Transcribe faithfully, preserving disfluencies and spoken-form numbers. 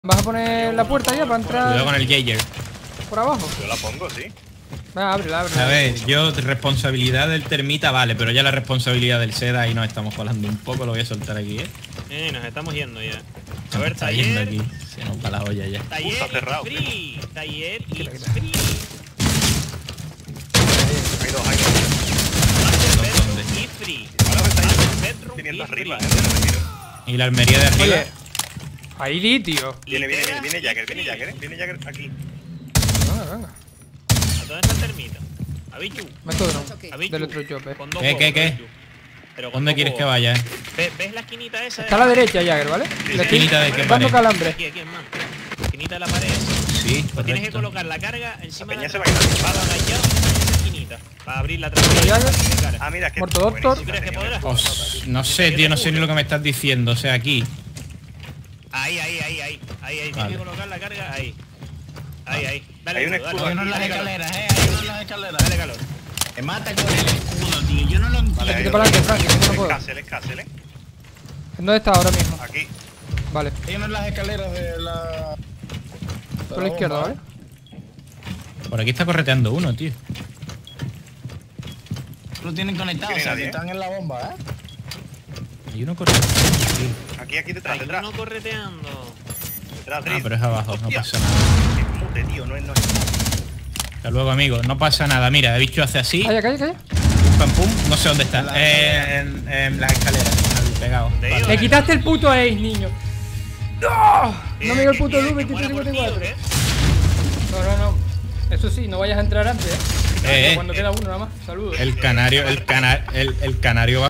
¿Vas a poner la puerta ya para entrar? Cuidado con el Jaeger. ¿Por abajo? Yo la pongo, sí. Va, ábrela, ábrela. A ver, yo responsabilidad del termita vale, pero ya la responsabilidad del seda ahí nos estamos colando un poco, lo voy a soltar aquí, ¿eh? Eh, nos estamos yendo ya. Se A ver, está yendo taller. aquí. Se nos va la olla ya. Taller Está cerrado, it's free. Taller Quita, it's quita. free. Hay dos, hay dos. Master bedroom ¿Dónde? y free. Ahora me está Master bedroom viniendo y arriba, free. eh. me retiro. Y la armería de arriba. Oye, ahí di, tío. Viene, viene, viene, Literas viene y Jagger, viene free. Jagger, eh. Viene Jagger aquí. Venga, venga. ¿A dónde está el termito? ¿A Bichu? Meto dron. ¿A Bichu? Del otro job, eh. Con dos ¿Qué, qué, huevos, qué? Bichu. Pero con ¿Dónde dos quieres que huevos. vaya? eh? ¿Ves, ¿Ves la esquinita esa? Está a la derecha, Jagger, ¿vale? Sí, Le sí. estoy ¿Esquinita de qué dando pared? calambre. Aquí, aquí, hermano. La esquinita de la pared. Sí, Pues tienes que correcto. colocar la carga encima La de peña la se va a ir. espada agachado en esa esquinita. Para abrir la tranquila. Jagger. Ah, mira, es que... Muerto Doctor. ¿Tú crees que podrás? Os- no sé, tío, no sé ni lo que me estás diciendo. O sea, aquí. Ahí, ahí, ahí, ahí. Ahí, ahí. Tienes Vale. que colocar la carga ahí. Ahí, ahí. Dale, Hay un duro, escudo dale, aquí. dale, Hay uno en las dale calor. escaleras, eh, hay uno en las escaleras. Dale calor. Me mata con el escudo, tío. Yo no lo entiendo. Vale, Vete hay para otro. adelante, Frank, que no Es puedo. Castle, es Castle, eh. ¿Dónde está ahora mismo? Aquí. Vale, Hay uno en las escaleras de la... por la izquierda, ¿vale? Por aquí está correteando uno, tío. Lo tienen conectado, o Tiene sea, nadie, que ¿eh? están en la bomba, ¿eh? Hay uno correteando. Sí. Aquí, aquí detrás, Hay detrás. uno correteando. Detrás, Ah, pero es abajo, no Hostia. pasa nada. Qué pute, tío, no es, no es. Hasta luego, amigo. No pasa nada. Mira, el bicho hace así. Calla, calla, calla. Pum, pam, pum. No sé dónde está. Eh, en, en las escaleras. Ahí, pegado. ¿Dónde Vale. iba? Le quitaste el puto Ace, niño. ¡No! No me dio el puto ¿Qué- loop qué- qué muera por ti, veintitrés o cincuenta y qué? cuatro. No, no, no. Eso sí, no vayas a entrar antes, ¿eh? Eh, eh, Cuando queda uno nada más. Saludos. El canario, el cana, el, el canario va